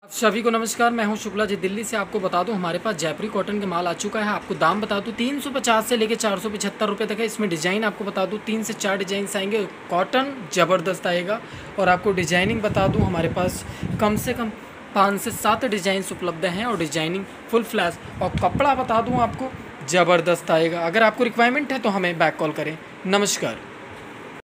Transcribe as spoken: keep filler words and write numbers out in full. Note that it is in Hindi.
आप सभी को नमस्कार। मैं हूं शुक्ला जी दिल्ली से। आपको बता दूं हमारे पास जयपुरी कॉटन के माल आ चुका है। आपको दाम बता दूं तीन सौ पचास से लेकर चार सौ पचहत्तर रुपये तक है। इसमें डिज़ाइन आपको बता दूं तीन से चार डिज़ाइन आएंगे। कॉटन ज़बरदस्त आएगा। और आपको डिजाइनिंग बता दूं हमारे पास कम से कम पाँच से सात डिज़ाइंस उपलब्ध हैं और डिजाइनिंग फुल फ्लैश। और कपड़ा बता दूँ आपको ज़बरदस्त आएगा। अगर आपको रिक्वायरमेंट है तो हमें बैक कॉल करें। नमस्कार।